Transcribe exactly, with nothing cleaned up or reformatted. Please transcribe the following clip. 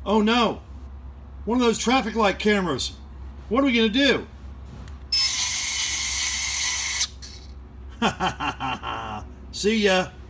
Oh no! One of those traffic light cameras. What are we gonna do? Ha ha ha ha ha. See ya.